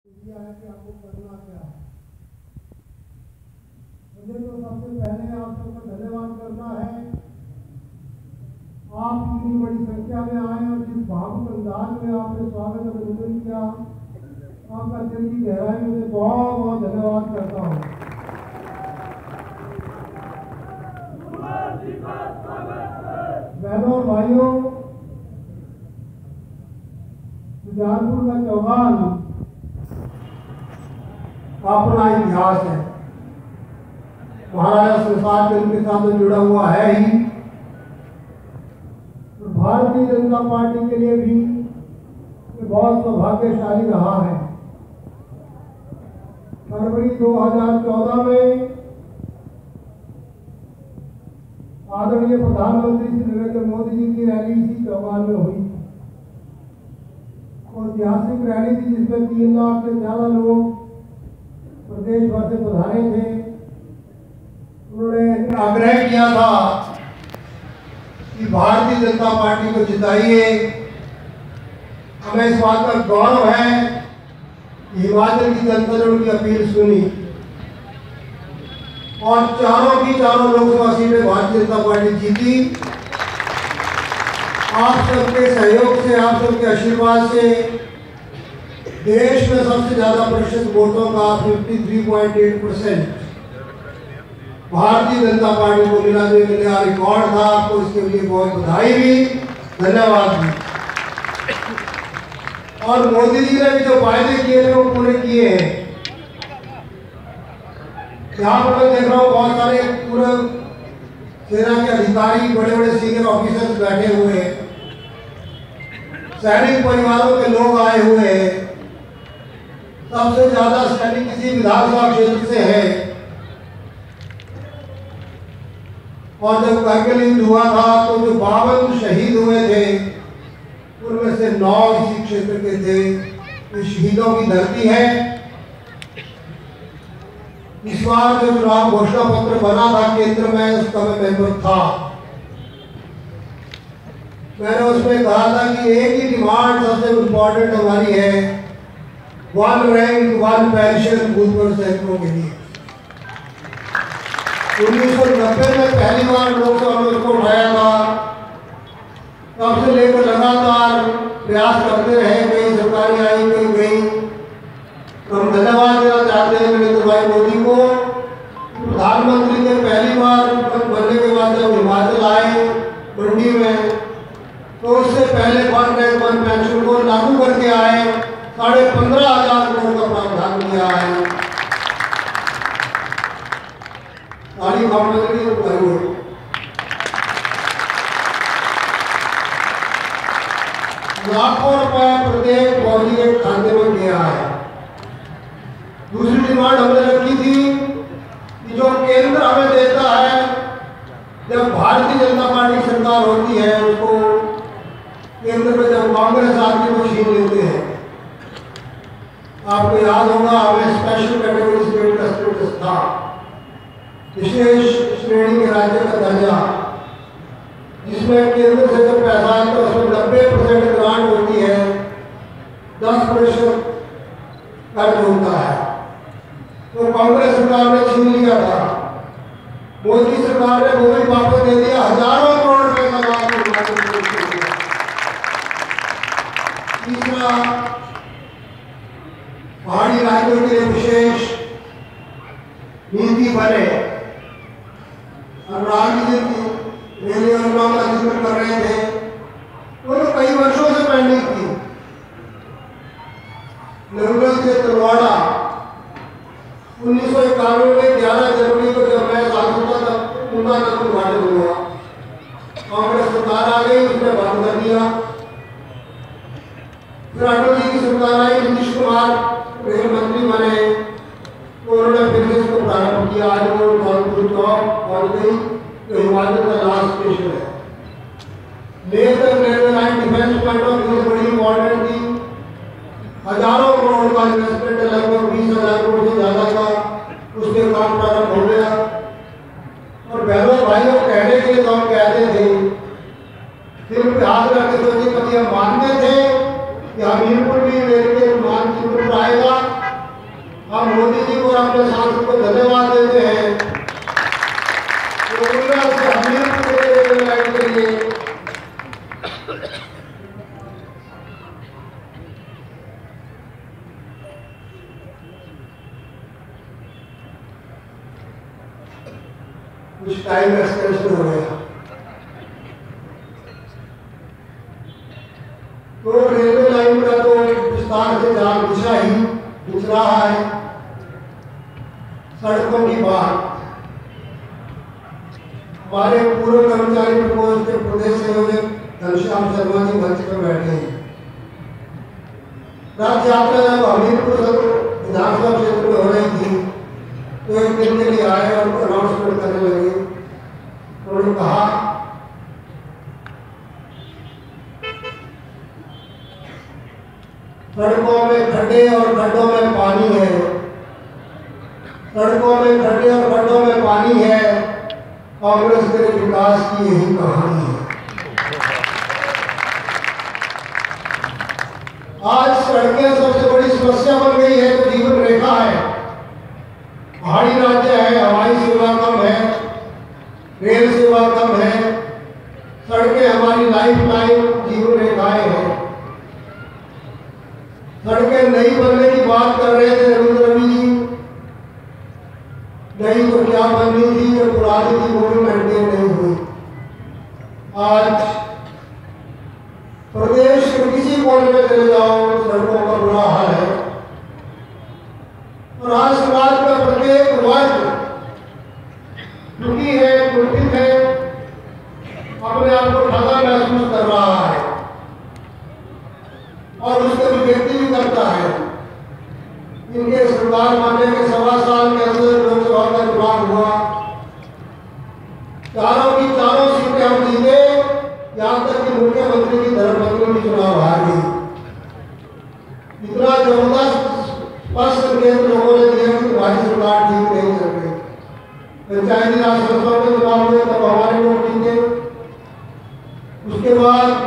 किया है कि आपको करना क्या है। मुझे तो सबसे पहले आप सबका धन्यवाद करना है। आप इतनी बड़ी संख्या में आए और जिस भावुक अंदाज में आपने स्वागत अभिनंदन किया, आपका दिल की गहराई में मैं बहुत बहुत धन्यवाद करता हूँ। बहनों और भाइयों, सुजानपुर का चौहान अपना इतिहास है। महाराजा संसार चंद्र के साथ तो जुड़ा हुआ है ही, तो भारतीय जनता पार्टी के लिए भी ये बहुत सौभाग्यशाली रहा है। फरवरी 2014 में आदरणीय प्रधानमंत्री श्री नरेंद्र मोदी जी की रैली इसी चौहान में हुई और ऐतिहासिक रैली थी, जिसमें 3 लाख से ज्यादा लोग प्रदेश भर से पधारे थे। उन्होंने आग्रह किया था कि भारतीय जनता पार्टी को जिताइए। हमें इस बात का गौरव है कि हिमाचल की जनता ने उनकी अपील सुनी और चारों की चारों लोकसभा सीटें भारतीय जनता पार्टी जीती। आप सबके सहयोग से, आप सबके आशीर्वाद से देश में सबसे ज्यादा प्रतिशत वोटों का 53.8% भारतीय जनता पार्टी को मिला, जो एक नया रिकॉर्ड था। आपको इसके लिए बहुत बधाई भी, धन्यवाद भी। और मोदी जी ने भी जो वायदे किए थे वो पूरे किए हैं। यहाँ पर मैं देख रहा हूँ बहुत सारे पूरे सेना के अधिकारी, बड़े बड़े सीनियर ऑफिसर्स बैठे हुए हैं, सैनिक परिवारों के लोग आए हुए हैं। सबसे ज्यादा सैनिक किसी विधानसभा क्षेत्र से है और जब कारगिल युद्ध हुआ था तो जो 52 शहीद हुए थे उनमें से 9 इसी क्षेत्र के थे। ये शहीदों की धरती है। इस बार जो चुनाव घोषणा पत्र बना था केंद्र में, उसका मैं मेंबर था। मैंने उसमें कहा था कि एक ही डिमांड सबसे इम्पोर्टेंट हमारी है, 1 रैंक 1 पेंशन भूतपूर्व सैनिकों के लिए। 1990 में पहली बार लोकसभा में उसको उठाया था। तब से लेकर लगातार प्रयास करते रहे, कई सरकारें आई, कई गई। तो हम धन्यवाद देना चाहते हैं नरेंद्र भाई मोदी को। प्रधानमंत्री ने पहली बार बनने के बाद जब हिमाचल आए मंडी में, तो उससे पहले 1 रैंक 1 पेंशन को लागू करके आए। 15,500 करोड़ का प्रावधान किया है। ताली लाखों रुपए प्रत्येक फौजी के खाते में गया है। दूसरी डिमांड हमने रखी थी कि जो केंद्र हमें देता है, जब भारतीय जनता पार्टी सरकार होती है, उसको केंद्र में जब कांग्रेस आती है तो छीन लेते हैं। आपको याद होगा हमें स्पेशल कैटेगरी स्टेट का स्टेटस था, विशेष श्रेणी के राज्य का दर्जा, जिसमें केंद्र से जब पैसा आता है तो उसमें 90% ग्रांट होती है, 10% कर्ज होता है। तो कांग्रेस सरकार ने छीन लिया था। मोदी सरकार ने वो भी वापस दे दिया। हजारों करोड़ रुपए का लाभ तीसरा, पहाड़ी राज्यों के लिए विशेष नीति बने। अनुराग जी रेलवे अनुदान का जिक्र कर रहे थे, वो तो कई वर्षों से पेंडिंग थी। नरुला से तलवाड़ा 1991 में 11 जनवरी को जब मैं सांसद था तब उनका नाम उद्घाटन हुआ। कांग्रेस सरकार आ गई, उसने बंद कर दिया। फिर अटल जी की सरकार आई, नीतीश कुमार रेल मंत्री बने, तो उन्होंने फिर से इसको प्रारंभ किया। आज वो कानपुर चौक पहुंच गई, तो हिमाचल का लास्ट स्टेशन है। लेकर railway line defence point of view बड़ी इंपॉर्टेंट थी। हजारों करोड़ का इन्वेस्टमेंट, लगभग 20,000 करोड़ से ज्यादा का, उसके काम प्रारंभ हो गया। और बहनों भाइयों कहने के लिए तो हम कहते थे, सिर्फ हाथ रख के सोचे, कभी हम मानते थे कि हमीरपुर भी रेलवे मानचित्र आएगा, हम मोदी जी को और अपने सांसद को धन्यवाद देते हैं। तो के लिए कुछ टाइम एक्सटेंशन हो गया। तो रेलवे लाइन का तो विस्तार से जान दिशा ही दिख रहा है। सड़कों की बात हमारे पूर्व कर्मचारी प्रकोष्ठ के प्रदेश संयोजक घनश्याम शर्मा जी मंच पर बैठे हैं। रथ यात्रा जब हमीरपुर विधानसभा क्षेत्र में हो रही थी तो एक दिन के लिए आए और अनाउंसमेंट करने लगे। उन्होंने कहा सड़कों में खड्डे और गड्ढों में पानी है, सड़कों में खड्डे और गड्ढों में पानी है, कांग्रेस के विकास की यही कहानी है। आज सड़कें सबसे बड़ी समस्या बन गई है तो जीवन रेखा है। पहाड़ी राज्य है, हवाई सेवा कम है, रेल सेवा कम है, सड़कें हमारी लाइफ लाइन जीवन रेखाएं हैं। सड़कें नई बनने की बात कर रहे थे रवि जी, नहीं तो क्या बननी थी, जो पुरानी थी वो भी मेंटेन नहीं हुई। आज प्रदेश के किसी कोने में चले जाओ सड़कों का बुरा हाल है। और आज समाज का प्रत्येक वर्ग दुखी है, कुंठित है, अपने आप को ठगा महसूस कर रहा है और उसके अभिव्यक्ति भी करता है। इनके सरकार बनने के 1.25 साल के अंदर लोकसभा का चुनाव हुआ, चारों की चारों सीटें हम जीते, यहाँ तक कि मुख्यमंत्री की धर्मपत्नी भी चुनाव हार गई। इतना जबरदस्त स्पष्ट संकेत लोगों ने दिया कि तुम्हारी सरकार ठीक नहीं चल रही। पंचायती राज संस्थाओं के चुनाव हुए तब हमारे लोग जीते। उसके बाद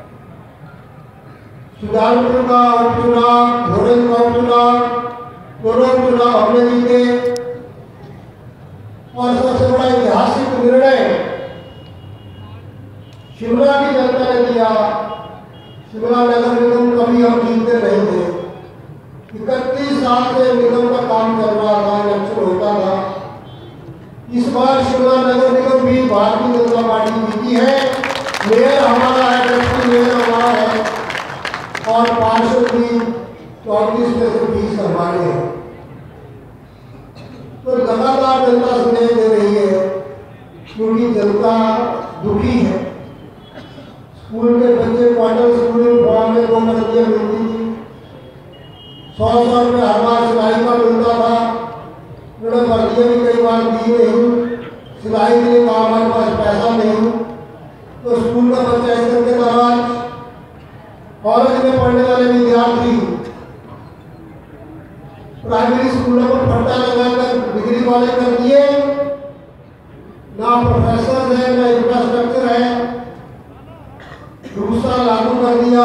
सुजानपुर का उपचुनाव, भोरन का उपचुनाव, दोनों चुनाव हमने जीते। और सबसे बड़ा ऐतिहासिक निर्णय शिमला की जनता ने दिया। शिमला नगर निगम कभी हम जीतते नहीं थे। 31 साल से निगम का काम चल रहा था, इलेक्शन होता था। इस बार शिमला नगर निगम भी भारतीय जनता पार्टी जीती है। मेयर हमारा है, डिप्टी मेयर हमारा है और पार्षद भी 34 में से 20 हमारे हैं। तो लगातार जनता स्नेह दे रही है क्योंकि जनता दुखी है। स्कूल के बच्चे क्वार्टर स्कूल यूनिफॉर्म में 2 वर्दियाँ मिलती थी, 100 रुपये हर बार सिलाई का मिलता था। उन्होंने वर्दियाँ भी कई बार दी नहीं, सिलाई के लिए कहा हमारे पास पैसा नहीं। तो स्कूल का बच्चा इस करके नाराज। कॉलेज में पढ़ने वाले विद्यार्थी प्राइमरी स्कूलों पर फट्टा लगाकर डिग्री वाले कर दिए। ना प्रोफेसर है, ना इंफ्रास्ट्रक्चर है। दूसरा लागू कर दिया।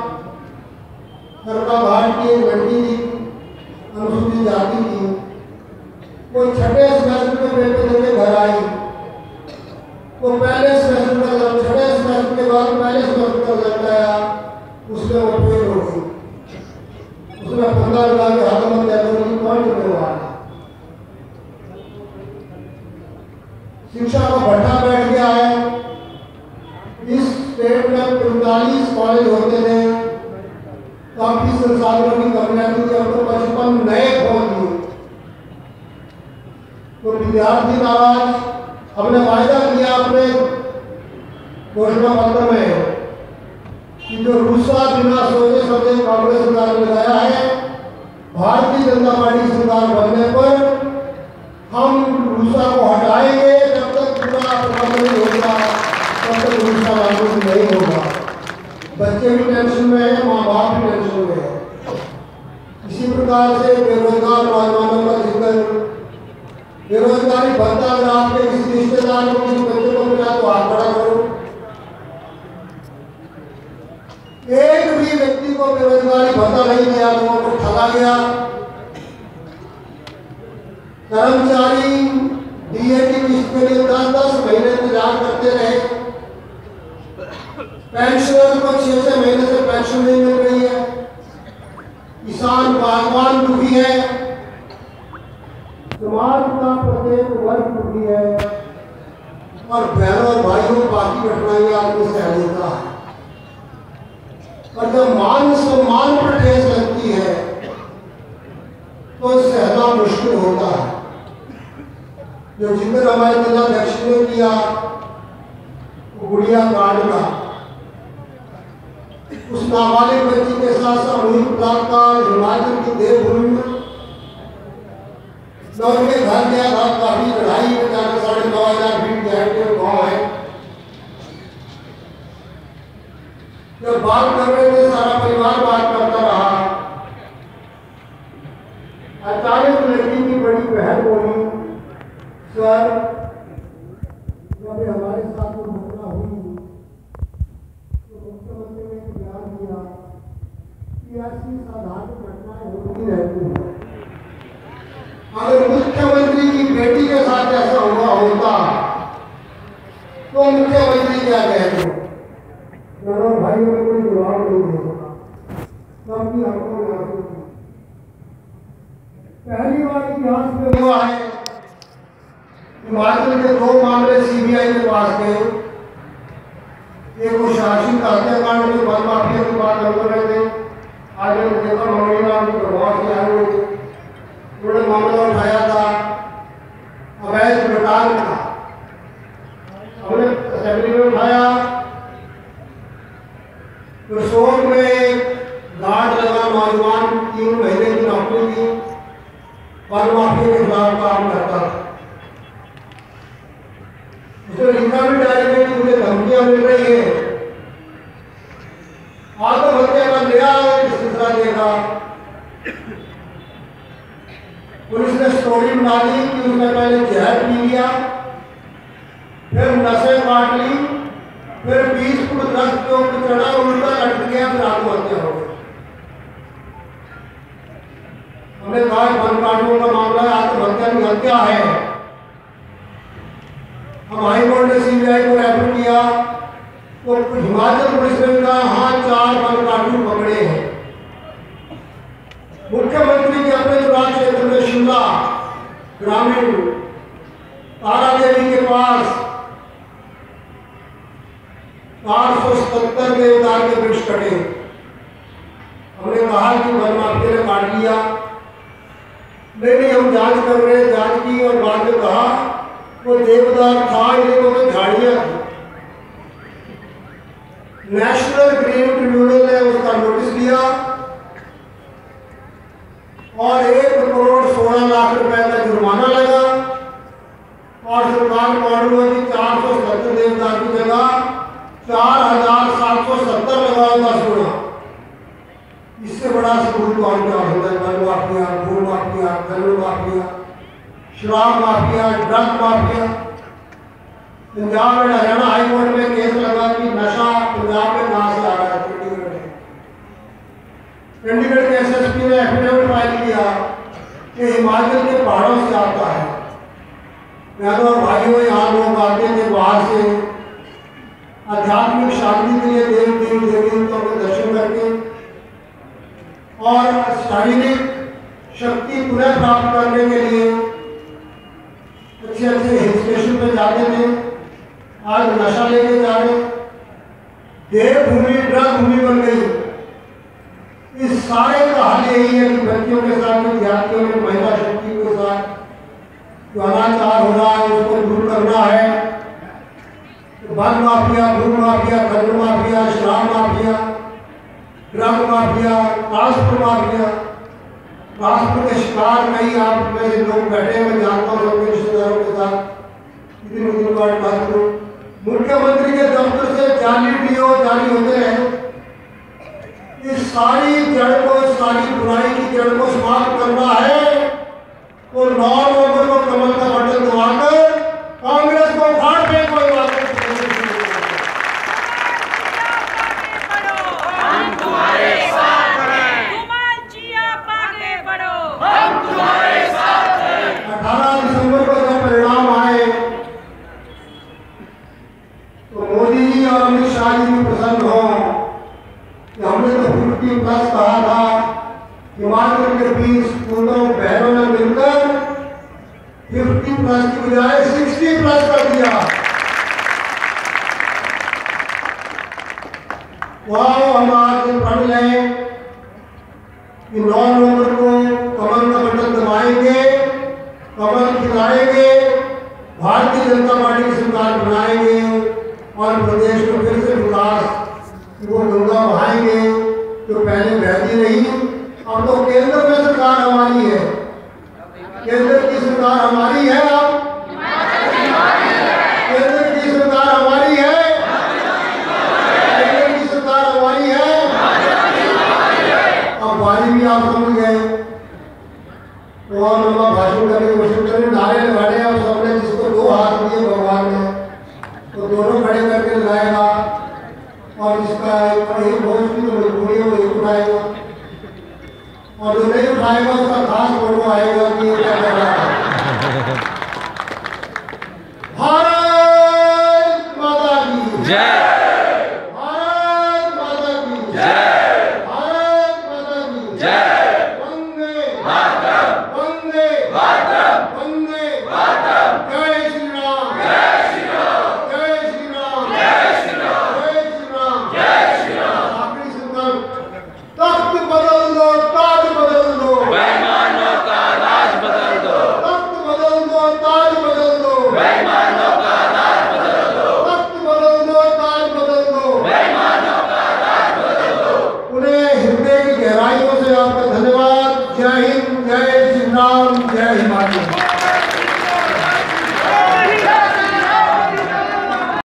सरका घाट की लड़की थी, अनुसूचित जाति की, वो 6ठे सेमेस्टर के पेपर देके घर आई। वो पहले सेमेस्टर का जब 6ठे सेमेस्टर के बाद पहले सेमेस्टर का रिजल्ट आया, उसमें वो फेल हो गई। उसने 15 लगा के हाथ में कैलोरी कौन करने वाला। शिक्षा का भट्टा बैठ गया है। इस स्टेट में 45 कॉलेज होते थे, काफी संसाधनों की कमी आती थी, अब तो 55 नए खोल दिए। तो विद्यार्थी नाराज। हमने वायदा किया अपने घोषणा पत्र में कि जो रूसा बिना सोचे समझे कांग्रेस सरकार ने लगाया है, भारतीय जनता पार्टी सरकार बनने पर हम रूसा को हटाएंगे। जब तक पूरा प्रबंध नहीं होगा तब तक रूसा लागू नहीं होगा। बच्चे भी टेंशन में है, माँ बाप भी टेंशन में है। इसी प्रकार से बेरोजगार नौजवानों का जिक्र, बेरोजगारी भत्ता अगर आपके किसी रिश्तेदार को किसी बच्चे को मिला तो आप खड़ा करो। एक भी व्यक्ति को बेरोजगारी भत्ता नहीं दिया, लोगों को ठगा गया। कर्मचारी डीए की किस्त के लिए 10-10 महीने इंतजार करते रहे। पेंशनर को 6-6 महीने से पेंशन नहीं मिल रही है। किसान बागवान दुखी है। समाज का प्रत्येक वर्ग दुखी है और बहनों और भाइयों बाकी कठिनाइयां आदमी सह लेता है। और जब मान सम्मान पर ठेस लगती है तो सहना मुश्किल होता है। जो जिक्र हमारे जिलाध्यक्ष ने किया गुड़िया कांड का, उस नाबालिग बच्ची के साथ सामूहिक बलात्कार हिमाचल की देवभूमि में, मैं उनके घर गया था। काफी लड़ाई में जाकर 9,500 फीट गहरे गाँव है। जब बात कर रहे थे सारा परिवार बात करता रहा। अचानक लड़की की बड़ी बहन बोली, सर जब हमारे साथ जो घटना हुई तो मुख्यमंत्री ने बयान दिया कि ऐसी साधारण घटनाएं होती रहती हैं। अगर मुख्यमंत्री की बेटी के साथ ऐसा हुआ होता तो मुख्यमंत्री क्या कहते? दोनों भाइयों में कोई जवाब नहीं दे सका। सबकी आंखों में आंसू थी। पहली बार इतिहास में हुआ है हिमाचल के 2 मामले सीबीआई के पास गए। एक वो शासन का हत्याकांड में वन माफिया की बात हम कर रहे थे। आज मैंने देखा मंगली नाम के प्रभाव से आए हुए थे। उन्होंने मामला उठाया था अवैध लुटान का। हमने असेंबली में उठाया। रिसोर्ट में गार्ड लगा नौजवान 3 महीने की नौकरी की, वन माफिया के खिलाफ काम करता था। उसे लिखा भी डायरी में कि मुझे धमकियां मिल रही है। आत्महत्या का नया सिलसिला देखा। पुलिस ने स्टोरी बना दी कि उसने पहले जहर पी लिया, फिर नशे काट ली, फिर 20 फुट ड्रग्स के ऊपर चढ़ा, उल्टा लटक गया, फिर आत्महत्या हो गई। हमने कहा वन कांडों का मामला है, आत्महत्या की हत्या है। हम हाई कोर्ट ने सीबीआई को रेफर किया तो हिमाचल पुलिस ने कहा हाँ 4 वन कांडू पकड़े हैं। मुख्यमंत्री के अपने चुनाव क्षेत्र में शिमला ग्रामीण तारा देवी के पास 477 देवदार के वृक्ष कटे। हमने कहा कि वन माफिया ने काट लिया। नहीं हम जांच कर रहे हैं। जांच की और बाद में कहा वो देवदार था, इनको तो झाड़ियां थी। नेशनल ग्रीन ट्रिब्यूनल ने उसका नोटिस लिया और 1 करोड़ 16 लाख रुपए का जुर्माना लगा और सरकार को ऑर्डर हुआ कि 470 देवदार की जगह 4,770 लगाओ 10 गुना। इससे बड़ा सबूत कौन क्या होता है? वन माफिया, भू माफिया, गन्ना माफिया, शराब माफिया, ड्रग माफिया। पंजाब और हरियाणा हाईकोर्ट में केस लगा कि नशा पंजाब में कहां से आ रहा है? चंडीगढ़ के एसएसपी ने एफिडेविट फाइल किया कि हिमाचल के पहाड़ों से आता है। बहनों और भाइयों, यहाँ लोग आते थे बाहर से आध्यात्मिक शांति के लिए, देव देवताओं के दर्शन करके और शारीरिक शक्ति पुनः प्राप्त करने के लिए अच्छे अच्छे हिल स्टेशन पे जाते थे। आज नशा लेके जा रहे। देवभूमि ड्रग भूमि बन गई। इस सारे का हल यही है कि बच्चों के साथ, विद्यार्थियों में, महिला शक्ति के साथ जो अनाचार हो रहा है उसको दूर करना है। वन माफिया, भू माफिया, गन्ना माफिया, शराब mafia, drug mafia, transport mafia, transport के शिकार कई आप में से लोग बैठे। मैं जानता हूँ अपने रिश्तेदारों के साथ इतनी बात करूँ। मुख्यमंत्री के दफ्तर से जाली डीओ जारी होते रहे। इस सारी जड़ को, सारी बुराई की जड़ को समाप्त करना है तो 9 नवंबर को कमल का बटन दबाकर कांग्रेस को फाड़ दे। कोई बात नहीं। हम तुम्हारे साथ हैं। कुमार जी आप आगे बढ़ो। हम तुम्हारे साथ हैं। 18 उनके 20 पूर्णों बहनों ने मिलकर 50+ की बजाय 60+ कर दिया। वहाँ हम आज पढ़ लें कि 9 नवंबर को कमल का बटन दबाएंगे, कमल खिलाएंगे, भारतीय जनता पार्टी की सरकार बनाएंगे और प्रदेश में फिर से विकास की वो गंगा बहाएंगे जो पहले बहती रही। अब तो केंद्र में सरकार हमारी है, केंद्र की सरकार हमारी है। अब केंद्र की सरकार हमारी है, केंद्र की सरकार हमारी है। अब बारी भी आप समझ गए। और लंबा भाषण करने की कोशिश करें, नारे लगाने अब सबने जिसको 2 हाथ दिए भगवान ने तो दोनों खड़े करके लगाएगा और जिसका एक भोज की तो मजबूरी है वो एक उठाएगा और जो नहीं उठाएगा उसका खास फोटो आएगा कि ये क्या कर रहा है। भारत माता की जय। भारत माता की जय। भारत माता की जय। वंदे मातरम। वंदे मातरम। वंदे मातरम। जय श्री राम, जय श्री राम। जय श्री राम, जय श्री राम। जय श्री राम, जय श्री राम। आखिरी संकल्प, तख्त बदल दो, ताज बदल दो, बेईमानों का राज बदल दो। तख्त बदल दो, ताज बदल दो, बेईमानों का राज बदल दो। तख्त बदल दो, ताज बदल दो। बेईमानों का राज बदल दो। उन्हें हृदय की गहराइयों से आपका धन्यवाद। जय हिंद, जय श्री राम, जय हिमाचल।